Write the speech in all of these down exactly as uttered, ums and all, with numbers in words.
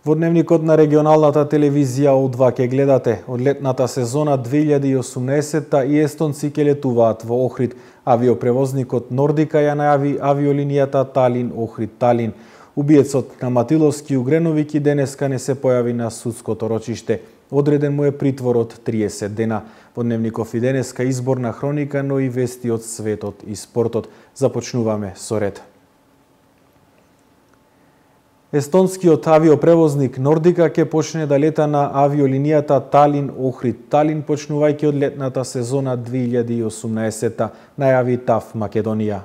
Во дневникот на регионалната телевизија О два ке гледате од летната сезона две илјади и осумнаесетта и естонци ке летуваат во Охрид. Авиопревозникот Нордика ја најави авиолинијата Талин-Охрид-Талин. Убиецот на Матиловски Угреновик и денеска не се појави на судското рочиште. Одреден му е притвор од триесет дена. Во дневников и денеска изборна хроника, но и вести од светот и спортот. Започнуваме со ред. Естонскиот авиопревозник Нордика ќе почне да лета на авиолинијата Талин-Охрид-Талин почнувајќи од летната сезона две илјади и осумнаесетта, најави ТАВ Македонија.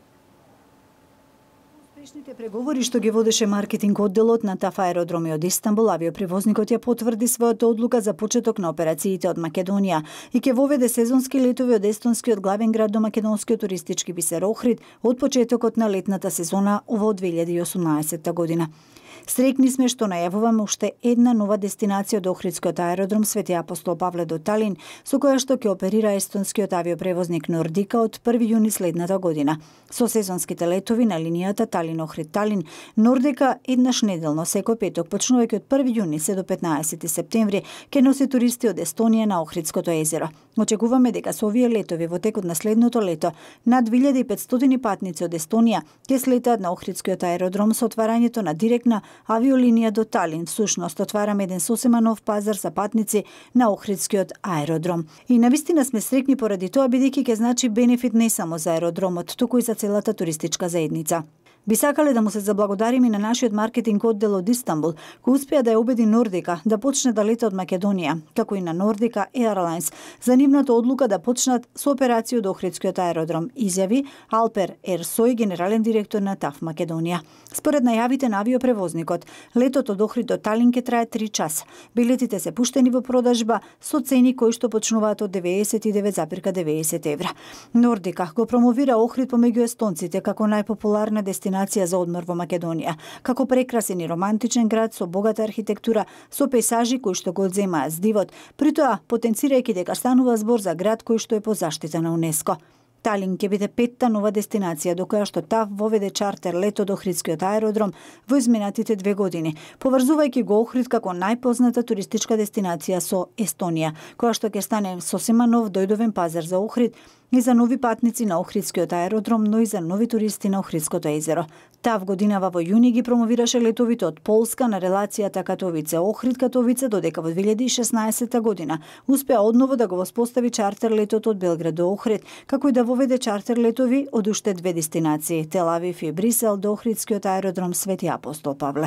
Успешните преговори што ги водеше маркетинг одделот на ТАВ аеродроми од Истанбул, авиопревозникот ја потврди својата одлука за почеток на операциите од Македонија и ќе воведе сезонски летови од естонскиот главен град до македонскиот туристички бисер Охрид од почетокот на летната сезона во две илјади и осумнаесетта година. Среќни сме што најавуваме уште една нова дестинација од Охридскиот аеродром Свети Апостол Павле до Талин, со која што ќе оперира естонскиот авиопревозник Нордика од први јуни следната година. Со сезонските летови на линијата Талин-Охрид-Талин, Нордика еднаш неделно секој петок почнувајќи од први јуни се до петнаесети септември ќе носи туристи од Естонија на Охридското езеро. Очекуваме дека со овие летови во текот на следното лето над две илјади и петстотини патници од Естонија ќе слетаат на Охридскиот аеродром со отварањето на директна авиолинија до Талин. Всушност отвараме еден сосема нов пазар за патници на Охридскиот аеродром. И навистина сме среќни поради тоа, бидејќи ќе значи бенефит не само за аеродромот, туку и за целата туристичка заедница. Би сакале да му се заблагодариме на нашиот маркетинг оддел од Истанбул, кој успеа да ја убеди Нордика да почне да лета од Македонија, како и на Нордика Airlines за нивната одлука да почнат со операција од Охридскиот аеродром, изјави Алпер Ерсој, генерален директор на ТАВ Македонија. Според најавите на авиопревозникот, летот од Охрид до Талин ќе трае три часа. Билетите се пуштени во продажба со цени кои што почнуваат од деветдесет и девет зарем деветдесет евра. Нордика го промовира Охрид помеѓу естонците како најпопуларна дестинација за одмор во Македонија, како прекрасен и романтичен град со богата архитектура, со пейзажи кои што го одземаат здивот, притоа потенцирајќи дека станува збор за град кој што е по заштита на УНЕСКО. Талин ќе биде петта нова дестинација до која што ТАВ воведе чартер лет од Охридскиот аеродром во изминатите две години, поврзувајќи го Охрид како најпозната туристичка дестинација со Естонија, која што ќе стане сосема нов дојдовен пазар за Охрид и за нови патници на Охридскиот аеродром, но и за нови туристи на Охридското езеро. ТАВ годинава во јуни ги промовираше летовите од Полска на релацијата Катовице-Охрид-Катовице, додека во две илјади и шеснаесетта година успеа одново да го воспостави чартер летот од Белград до Охрид, како и да воведе чартер летови од уште две дестинации – Тел Авив и Брисел до Охридскиот аеродром Свети Апостол Павле.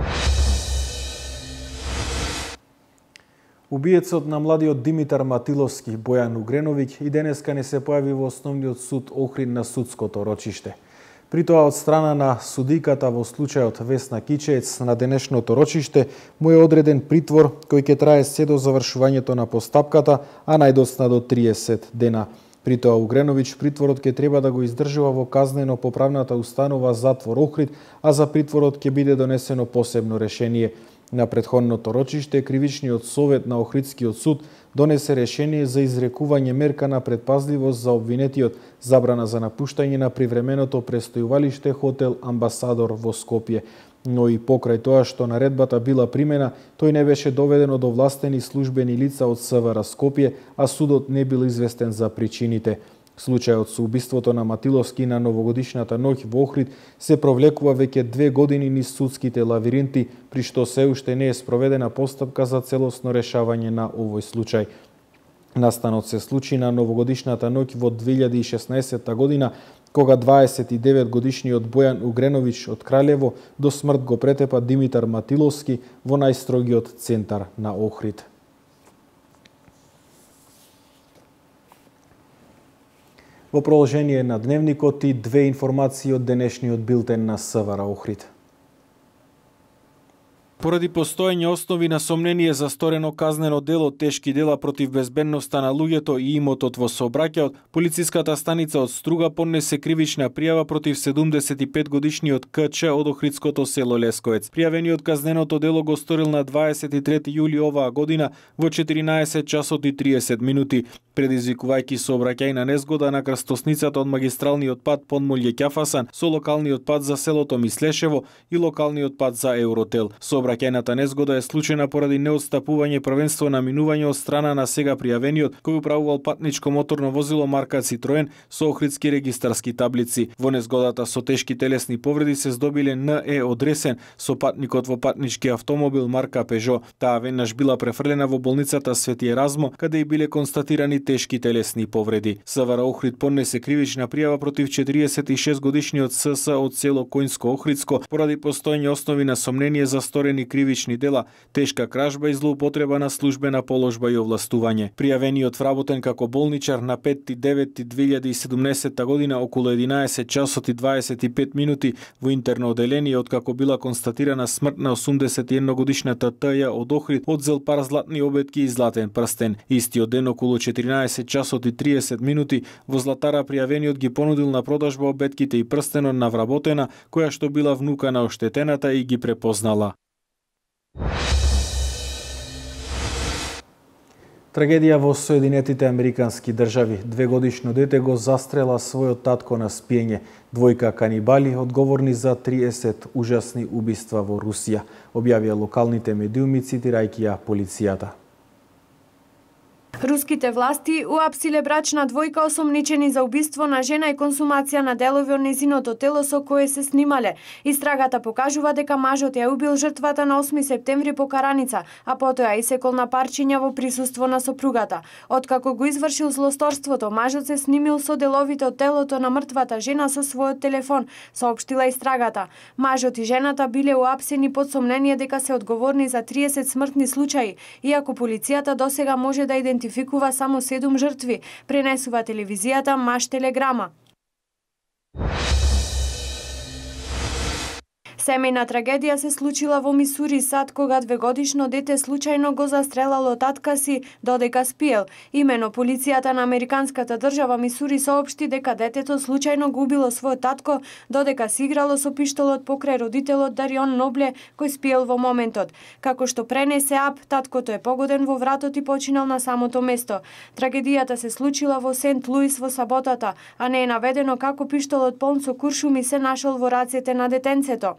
Убиецот на младиот Димитар Матиловски, Бојан Угреновик, и денеска не се појави во основниот суд Охрид на судското рочиште. При тоа од страна на судиката во случајот Весна Кичеец на денешното рочиште му е одреден притвор кој ќе трае се до завршувањето на постапката, а најдосна до триесет дена. При тоа Угренович притворот ќе треба да го издржува во казнено-поправната установа Затвор Охрид, а за притворот ќе биде донесено посебно решение. На претходното рочиште, Кривичниот совет на Охридскиот суд донесе решение за изрекување мерка на предпазливост за обвинетиот, забрана за напуштање на привременото престојувалиште хотел Амбасадор во Скопје. Но и покрај тоа што наредбата била примена, тој не беше доведен од овластени службени лица од СВР Скопје, а судот не бил известен за причините. Случајот со убиството на Матиловски на новогодишната ноќ во Охрид се провлекува веќе две години низ судските лавиринти, при што се уште не е спроведена постапка за целосно решавање на овој случај. Настанот се случи на новогодишната ноќ во две илјади и шеснаесетта година, кога дваесет и девет годишниот Бојан Угренович од Кралево до смрт го претепа Димитар Матиловски во најстрогиот центар на Охрид. Во продолжение на дневникот и две информации од денешниот билтен на СВР Охрид. Поради постоење основи на сомнение за сторено казнено дело тешки дела против безбедноста на луѓето и имотот во сообраќајот, полициската станица од Струга поднесе кривична пријава против седумдесет и пет годишниот К Ч од Охридското село Лесковец. Пријавениот казненото дело го сторил на дваесет и трети јули оваа година во четиринаесет часот и триесет минути, предизвикувајќи сообраќајна незгода на крстосницата од магистралниот пат Подмолје Ќафасан со локалниот пат за селото Мислешево и локалниот пат за Евротел. Сообраќајната незгода е случајна поради неотстапување првенство на минување од страна на сега пријавениот, кој управувал патничко моторно возило марка Citroen со охридски регистарски таблици. Во незгодата со тешки телесни повреди се здобиле Н Е од Ресен со патникот во патнички автомобил марка Peugeot. Таа веднаш била префрлена во болницата Свети Еразмо, каде и биле констатирани тешки телесни повреди. СВР Охрид поднесе кривична пријава против четириесет и шест годишниот С С од село Коњско Охридско поради постоење основи на сомнение за сторени кривични дела, тешка кражба и злоупотреба на службена положба и овластување. Пријавениот вработен како болничар на петти девети две илјади и седумнаесетта година околу единаесет часот и дваесет и пет минути во интерно оделение, откако била констатирана смрт на осумдесет и една годишната Т Ј од Охрид, одзел пар златни обетки и златен прстен. Истиот ден околу четиринаесет часот и триесет минути во Златара пријавениот ги понудил на продажба обетките и прстенот на вработена, која што била внука на оштетената и ги препознала. Трагедија во Соединетите Американски држави. Двегодишно дете го застрела својот татко на спиење. Двојка канибали одговорни за триесет ужасни убиства во Русија, објавија локалните медиуми цитирајќи ја полицијата. Руските власти уапсиле брачна двојка осомничени за убиство на жена и консумација на делови од незиното тело со кое се снимале. Истрагата покажува дека мажот ја убил жртвата на осми септември по караница, а потоа исекол на парчиња во присуство на сопругата. Откако го извршил злосторството, мажот се снимил со деловите од телото на мртвата жена со својот телефон, соопштила истрагата. Мажот и жената биле уапсени под сомнение дека се одговорни за триесет смртни случаи, иако полицијата досега може да идентификува идентификува само седум жртви, пренесува телевизијата Маш Телеграма. Семејна трагедија се случила во Мисури сад, кога двегодишно дете случајно го застрелало татка си додека спиел. Имено полицијата на американската држава Мисури соопшти дека детето случајно го убило својот татко додека си играло со пиштолот покрај родителот Дарион Нобле, кој спиел во моментот. Како што пренесе АП, таткото е погоден во вратот и починал на самото место. Трагедијата се случила во Сент Луис во саботата, а не е наведено како пиштолот полн со куршуми се нашол во рацете на детенцето.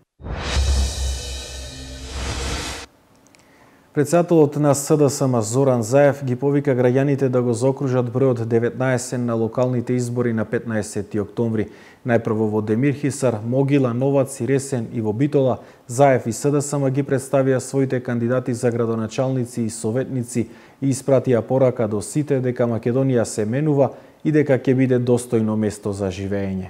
Председателот на С Д С М Зоран Заев ги повика граѓаните да го заокружат бројот деветнаесет на локалните избори на петнаесети октомври. Најпрво во Демирхисар, Могила, Новац и Ресен и во Битола, Заев и С Д С М ги представија своите кандидати за градоначалници и советници и испратија порака до сите дека Македонија се менува и дека ќе биде достојно место за живење.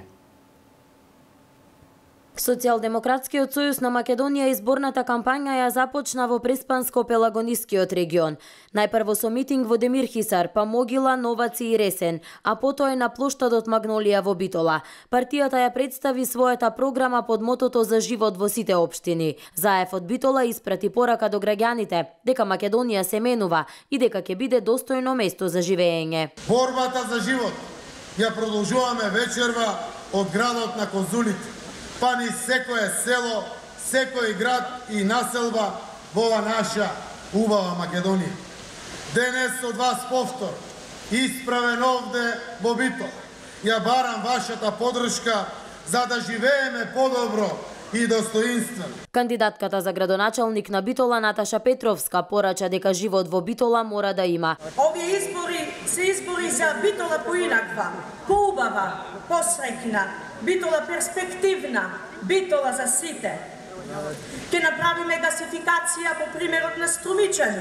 Социјалдемократскиот сојуз на Македонија изборната кампања ја започна во Преспанско-Пелагонискиот регион. Најпрво со митинг во Демирхисар, па Могила, Новац и Ресен, а потоа и на плоштадот Магнолија во Битола. Партијата ја представи својата програма под мотото за живот во сите општини. Заев од Битола испрати порака до граѓаните дека Македонија се менува и дека ќе биде достојно место за живење. Борбата за живот ја продолжуваме вечерва од градот на конзулите, па ни секое село, секој град и населба во ова наша убава Македонија. Денес од вас повтор, исправен овде во Битола, ја барам вашата подршка за да живееме подобро и достоинствено. Кандидатката за градоначалник на Битола Наташа Петровска порача дека живот во Битола мора да има. Овие избори се избори за Битола поинаква, поубава, посреќна, Битола перспективна, Битола за сите. Ке направиме гасификација по примерот на Струмичани.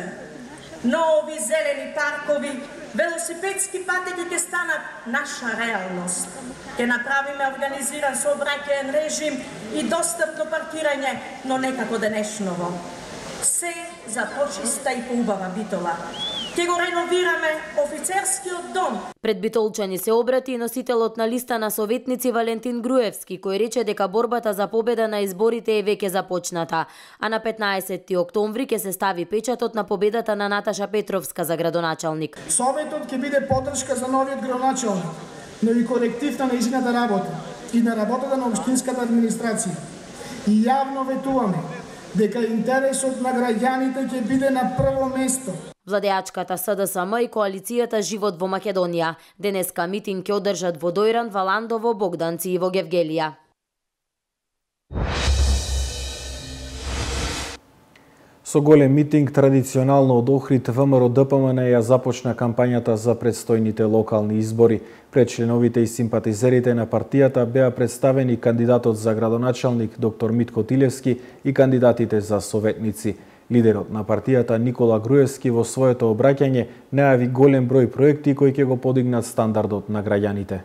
Нови зелени паркови, велосипедски патеки ќе станат наша реалност. Ке направиме организиран сообраќаен режим и достапно паркирање, но не како денешново. Се за почиста и поубава Битола. Ке го реновираме офицерскиот дом. Пред битолчани се обрати носителот на листа на советници Валентин Груевски, кој рече дека борбата за победа на изборите е веќе започната, а на петнаесети октомври ќе се стави печатот на победата на Наташа Петровска за градоначалник. Советот ќе биде поддршка за новиот градоначалник, но и колектив на нејзината работа и на работата на општинската администрација. И јавно ветуваме дека интересот на граѓаните ќе биде на прво место. Владеачката С Д С М и коалицијата Живот во Македонија денеска митинг ќе одржат во Дојран, Валандово, Богданци и во Гевгелија. Со голем митинг традиционално од Охрид ВМРО-ДПМН ја започна кампањата за предстојните локални избори. Пред членовите и симпатизерите на партијата беа представени кандидатот за градоначалник доктор Митко Тилевски и кандидатите за советници. Лидерот на партијата Никола Груевски во своето обраќање најави голем број проекти кои ќе го подигнат стандардот на граѓаните.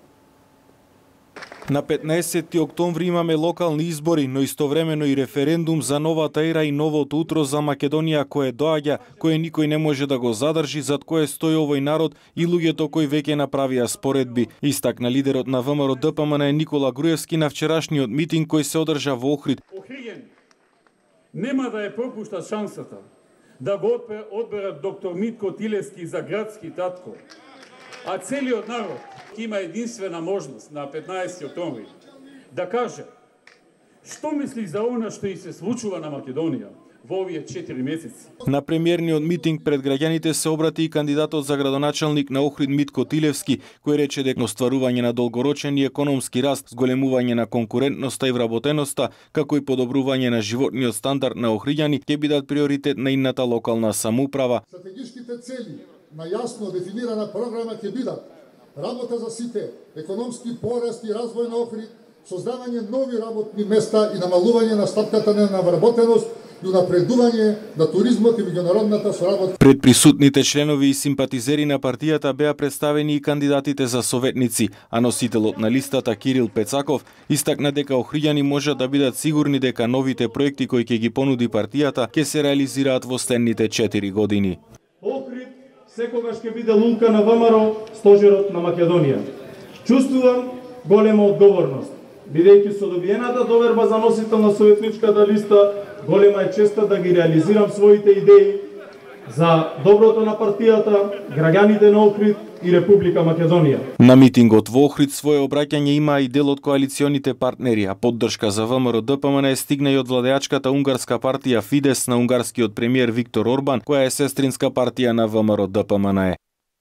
На петнаесетти октомври имаме локални избори, но истовремено и референдум за новата ера и новото утро за Македонија кое доаѓа, кое никој не може да го задржи, зад кое стои овој народ и луѓето кои веќе направија споредби. Истакна лидерот на ВМРО-ДПМН Никола Груевски на вчерашниот митинг кој се одржа во Охрид. Охриѓани нема да ја пропуштат шансата да го одберат доктор Митко Тилевски за градски татко, а целиот народ има единствена можност на петнаесетти октомври да каже што мисли за она што и се случува на Македонија во овие четири месеци. На премиерниот митинг пред граѓаните се обрати и кандидатот за градоначалник на Охрид Митко Тилевски, кој рече дека остварување на долгорочен и економски раст, зголемување на конкурентноста и вработеноста, како и подобрување на животниот стандард на охриѓани ќе бидат приоритет на инната локална самоуправа. Стратегичките цели на јасно дефинирана програма ќе бидат работа за сите, економски пораст и развој на Охрид, создавање нови работни места и намалување на стапката на вработеност и напредување на туризмот и меѓународната соработка. Пред присутните членови и симпатизери на партијата беа представени и кандидатите за советници, а носителот на листата Кирил Пецаков истакна дека охриѓани можат да бидат сигурни дека новите проекти кои ќе ги понуди партијата ќе се реализираат во следните четири години. Охрид секогаш ќе биде лука на ВМРО, стожерот на Македонија. Чувствувам голема одговорност. Бидејќи со добиената доверба за носител на советничката листа, голема е честа да ги реализирам своите идеи за доброто на партијата, граѓаните на Охрид и Република Македонија. На митингот во Охрид свое обраќање има и дел од коалиционите партнери, а поддршка за ВМРО-ДПМН стигна и од владеачката унгарска партија Фидес на унгарскиот премиер Виктор Орбан, која е сестринска партија на ВМРО-ДПМН.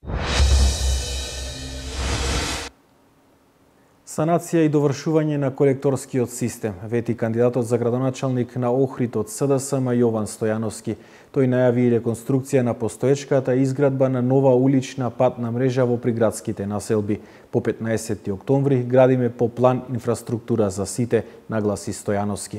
Санација и довршување на колекторскиот систем, вети кандидатот за градоначалник на Охрид од СДСМ Јован Стојановски. Тој најави и реконструкција на постоечката и изградба на нова улична патна мрежа во приградските населби. По петнаесетти октомври градиме по план инфраструктура за сите, нагласи Стојановски.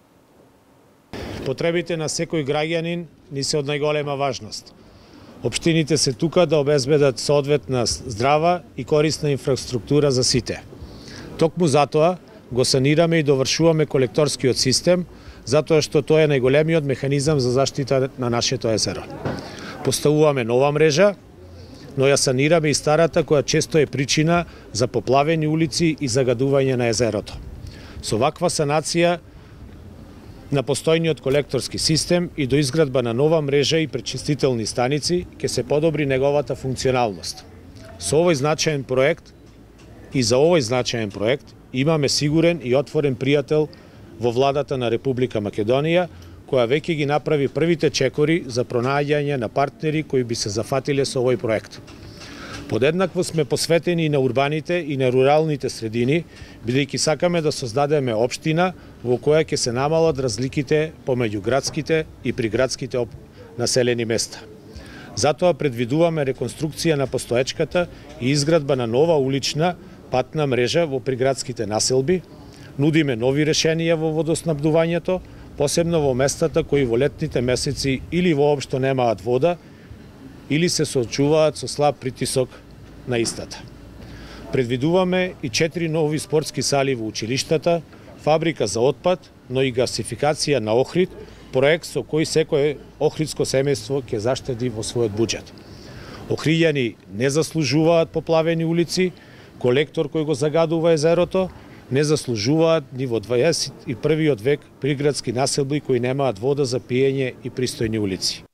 Потребите на секој граѓанин ни се од најголема важност. Општините се тука да обезбедат соодветна здрава и корисна инфраструктура за сите. Токму затоа го санираме и довршуваме колекторскиот систем, затоа што тоа е најголемиот механизам за заштита на нашето езеро. Поставуваме нова мрежа, но ја санираме и старата која често е причина за поплавени улици и загадување на езерото. Со ваква санација на постојниот колекторски систем и до изградба на нова мрежа и пречистителни станици ќе се подобри неговата функционалност. Со овој значаен проект и за овој значаен проект имаме сигурен и отворен пријател во владата на Република Македонија, која веќе ги направи првите чекори за пронаѓање на партнери кои би се зафатиле со овој проект. Подеднакво сме посветени и на урбаните и на руралните средини, бидејќи сакаме да создадеме општина во која ќе се намалат разликите помеѓу градските и приградските населени места. Затоа предвидуваме реконструкција на постоечката и изградба на нова улична патна мрежа во приградските населби, нудиме нови решенија во водоснабдувањето, посебно во местата кои во летните месеци или воопшто немаат вода, или се соочуваат со слаб притисок на истата. Предвидуваме и четири нови спортски сали во училиштата, фабрика за отпад, но и гасификација на Охрид, проект со кој секое охридско семејство ќе заштеди во својот буџет. Охриѓани не заслужуваат поплавени улици, колектор кој го загадува езерото, не заслужуваат ни во дваесет и првиот век приградски населби кои немаат вода за пиење и пристојни улици.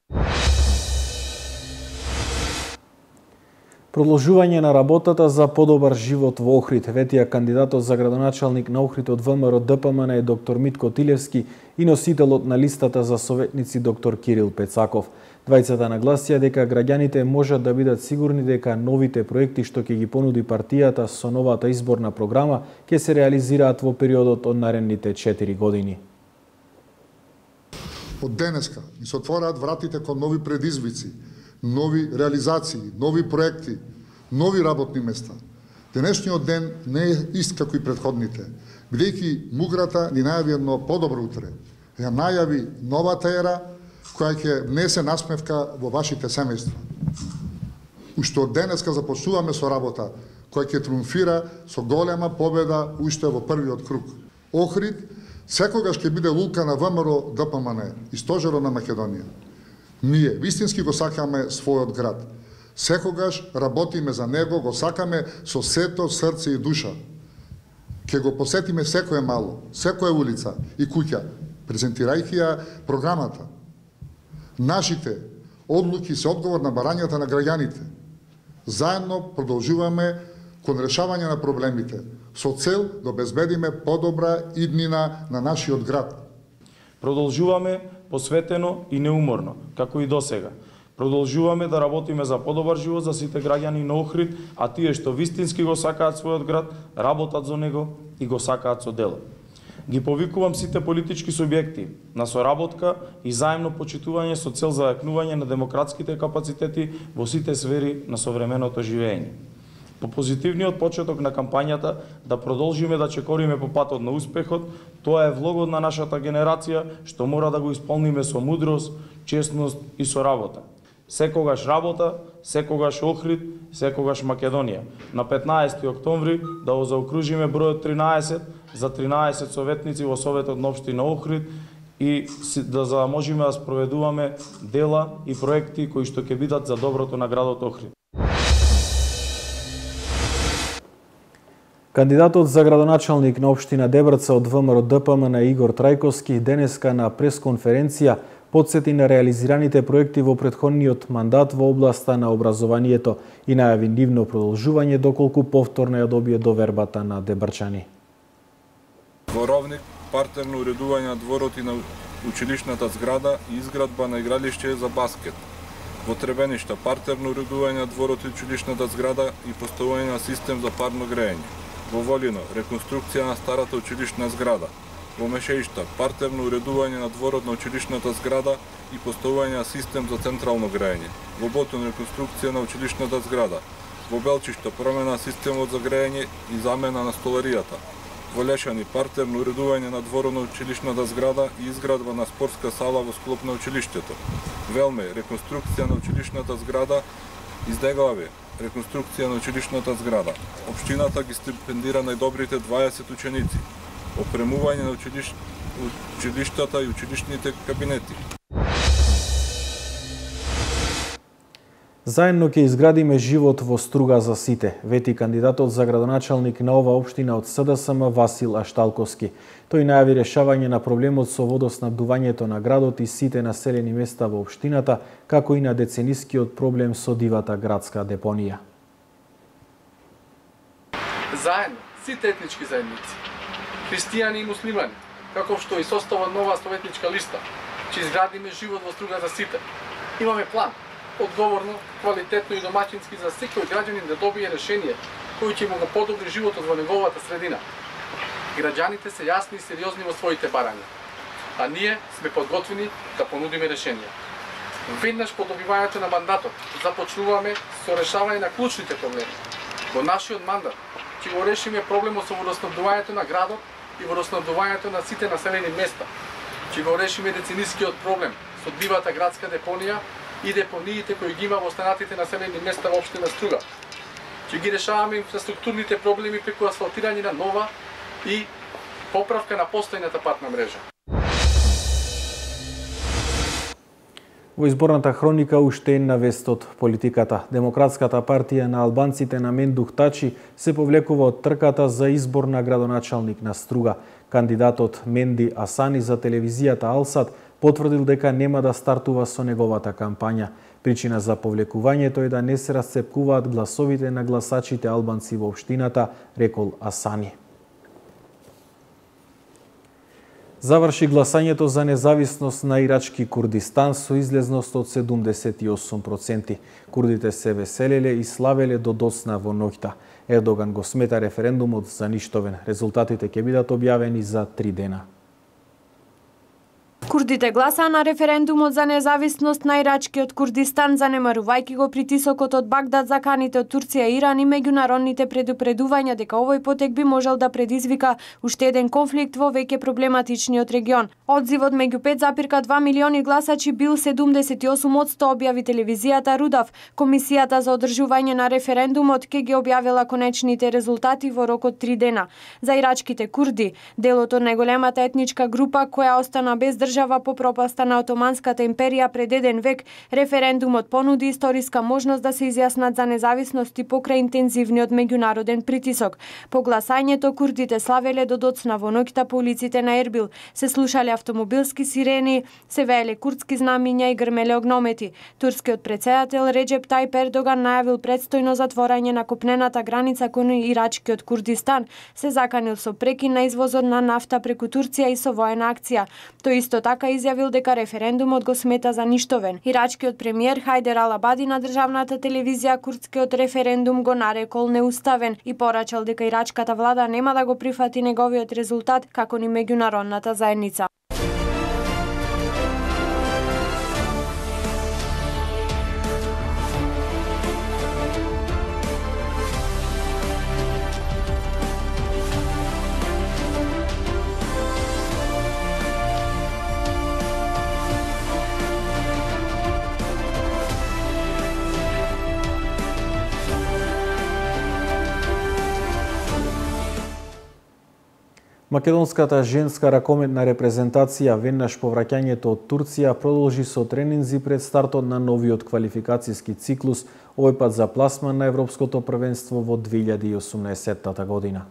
Продолжување на работата за подобар живот во Охрид, ветија кандидатот за градоначалник на Охрид од ВМРО-ДПМН е доктор Митко Тилевски и носителот на листата за советници доктор Кирил Пецаков. Двајцата нагласија дека граѓаните можат да бидат сигурни дека новите проекти што ќе ги понуди партијата со новата изборна програма ќе се реализираат во периодот од наредните четири години. Од денеска ни се отвораат вратите кон нови предизвици, нови реализации, нови проекти, нови работни места. Денешниот ден не е ист како и претходните, бидејќи муграта ни најави едно подобро утре. Ја најави новата ера која ќе внесе насмевка во вашите семејства. Уште од денеска започнуваме со работа која ќе триумфира со голема победа уште во првиот круг. Охрид секогаш ќе биде лука на ВМРО Д П М Н и стожерот на Македонија. Ние вистински го сакаме својот град. Секогаш работиме за него, го сакаме со сето срце и душа. Ке го посетиме секое мало, секоја улица и куќа, презентирајќи ја програмата. Нашите одлуки се одговор на барањата на граѓаните. Заедно продолжуваме кон решавање на проблемите, со цел да обезбедиме подобра иднина на нашиот град. Продолжуваме посветено и неуморно, како и досега. Продолжуваме да работиме за подобар живот за сите граѓани на Охрид, а тие што вистински го сакаат својот град, работат за него и го сакаат со дело. Ги повикувам сите политички субјекти на соработка и заемно почитување со цел зајакнување на демократските капацитети во сите сфери на современото живење. По позитивниот почеток на кампањата да продолжиме да чекориме по патот на успехот, тоа е влогот на нашата генерација што мора да го исполниме со мудрост, честност и соработа. Секогаш работа, секогаш Охрид, секогаш Македонија. На петнаесети октомври да го заокружиме бројот тринаесет за тринаесет советници во Советот на општина Охрид и да за да можеме да спроведуваме дела и проекти кои што ќе бидат за доброто на градот Охрид. Кандидатот за градоначалник на општина Дебрца од ВМРО Д П М Н Игор Трајковски денеска на пресконференција подсети на реализираните проекти во претходниот мандат во областа на образованието и најави нивно продолжување доколку повторно ја добие довербата на дебрчани. Во Ровник партерно уредување на дворот и на училишната зграда и изградба на игралиште за баскет. Во Требеништа партерно уредување на дворот и училишната зграда и поставување на систем за парно грејење. Во Волино реконструкција на старата училишна зграда. Во Мешеишта партерно уредување на дворот на училишната зграда и поставување на систем за централно грејење. Во Ботун реконструкција на училишната зграда. Во Белчишта промена на системот за грејење и замена на столаријата. Во Лешани партерно уредување на дворот на училишната зграда и изградба на спортска сала во склоп на училиштето. Велме реконструкција на училишната зграда. Издеглаве реконструкција на училишната зграда. Општината ги стипендира најдобрите дваесет ученици. Опремување на училиш... училиштата и училишните кабинети. Заедно ќе изградиме живот во Струга за сите, вети кандидатот за градоначалник на ова општина од С Д С М Васил Ашталковски. Тој најави решавање на проблемот со водоснабдувањето на градот и сите населени места во општината, како и на деценискиот проблем со дивата градска депонија. Заедно, сите етнички заедници, христијани и муслимани, како што и состава нова советничка листа, ќе изградиме живот во Струга за сите. Имаме план, одговорно, квалитетно и домаќински за секој граѓанин да добие решение кој ќе му го подобри животот во неговата средина. Граѓаните се јасни и сериозни во своите барања, а ние сме подготвени да понудиме решенија. Веднаш по добивањето на мандатот започнуваме со решавање на клучните проблеми. Во нашиот мандат ќе го решиме проблемот со водоснабдувањето на градот и водоснабдувањето на сите населени места. Ќе го решиме деценискиот проблем со дивата градска депонија и депониите кои ги има во останатите населени места во општина Струга. Ќе ги решаваме инфраструктурните проблеми преку асфалтирање на нова и поправка на постојната патна мрежа. Во изборната хроника уште една вест од политиката. Демократската партија на албанците на Мендух Тачи се повлекува од трката за избор на градоначалник на Струга. Кандидатот Менди Асани за телевизијата Алсат потврдил дека нема да стартува со неговата кампања. Причина за повлекувањето е да не се расцепкуваат гласовите на гласачите албанци во општината, рекол Асани. Заврши гласањето за независност на Ирачки Курдистан со излезност од седумдесет и осум проценти. Курдите се веселеле и славеле до доцна во ноќта. Ердоган го смета референдумот за ништовен. Резултатите ќе бидат објавени за три дена. Курдите гласаа на референдумот за независност на Ирачкиот Курдистан, занемарувајќи го притисокот од Багдад, заканите од Турција, Иран и меѓународните предупредувања дека овој потек би можел да предизвика уште еден конфликт во веќе проблематичниот регион. Одзивот меѓу пет зарез два милиони гласачи бил седумдесет и осум одсто, објави телевизијата Рудав. Комисијата за одржување на референдумот ќе ги објавила конечните резултати во рок од три дена. За ирачките курди, делот од најголемата етничка група која остана без држава по пропаста на Отоманската империја пред еден век, референдумот понуди историска можност да се изјаснат за независност и покрај интензивниот меѓународен притисок. По гласањето курдите славеле до доцна во ноќта по улиците на Ербил, се слушале автомобилски сирени, се вееле курдски знамиња и грмеле огномети. Турскиот претседател Реджеп Тајип Ердоган најавил предстојно затворање на копнената граница кон ирачкиот Курдистан, се заканил со прекин на извозот на нафта преку Турција и со воена акција. Тој исто така изјавил дека референдумот го смета за ништовен. Ирачкиот премиер Хајдер Ал-Абади на државната телевизија курдскиот референдум го нарекол неуставен и порачал дека ирачката влада нема да го прифати неговиот резултат како ни меѓународната заедница. Македонската женска ракометна репрезентација веднаш по враќањето од Турција продолжи со тренинзи пред стартот на новиот квалификацијски циклус, овој пат за пласман на Европското првенство во две илјади и осумнаесетта година.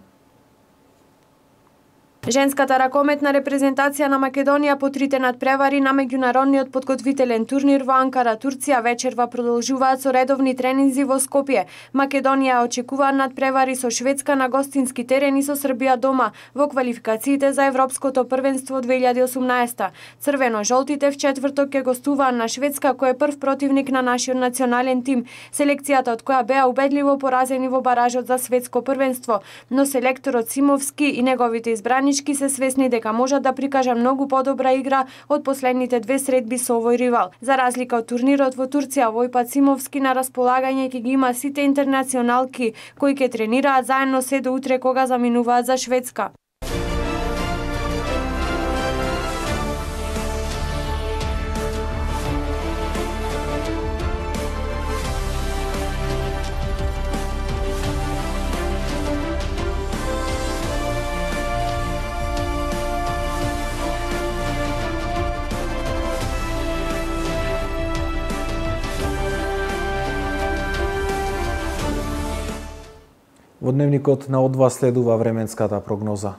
Женската ракометна репрезентација на Македонија по трите надпревари на меѓународниот подготвителен турнир во Анкара, Турција, вечерва продолжуваат со редовни тренинзи во Скопје. Македонија очекува надпревари со Шведска на гостински терен и со Србија дома во квалификациите за Европското првенство две илјади и осумнаесетта. Црвено-жолтите в четврток ќе гостуваат на Шведска, кој е прв противник на нашиот национален тим, селекцијата од која беа убедливо поразени во баражот за светско првенство, но селекторот Симовски и неговите избрани се свесни дека можат да прикажа многу подобра игра од последните две средби со овој ривал. За разлика од турнирот во Турција, овој пат Симовски на располагање ќе ги има сите интернационалки кои ќе тренираат заедно се до утре кога заминуваат за Шведска. Во дневникот на Одва следува временската прогноза.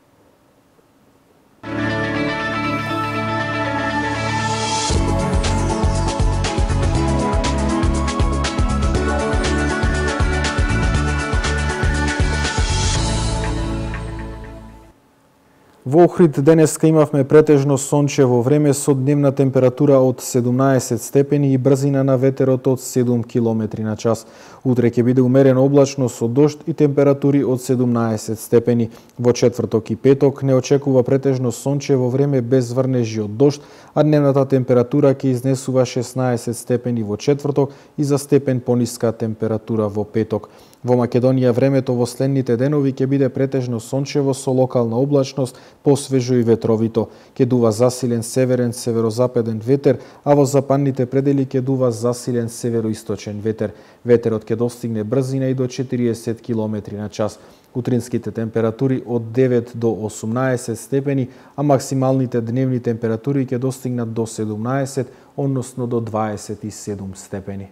Во Охрид денеска имавме претежно сончево време со дневна температура од седумнаесет степени и брзина на ветерот од седум километри на час. Утре ќе биде умерено облачно со дожд и температури од седумнаесет степени. Во четврток и петок не очекува претежно сончево време без врнежи од дожд, а дневната температура ќе изнесува шеснаесет степени во четврток и за степен пониска температура во петок. Во Македонија времето во следните денови ќе биде претежно сончево со локална облачност, посвежо и ветровито. Ќе дува засилен северен северозападен ветер, а во западните предели ќе дува засилен североисточен ветер. Ветерот ќе достигне брзина и до четириесет километри на час. Утринските температури од девет до осумнаесет степени, а максималните дневни температури ќе достигнат до седумнаесет, односно до дваесет и седум степени.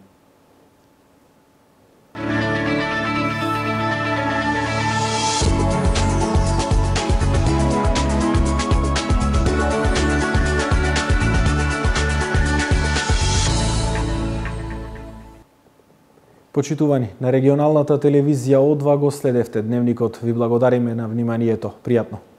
Почитувани, на регионалната телевизија Одва го следевте дневникот. Ви благодариме на вниманието. Пријатно.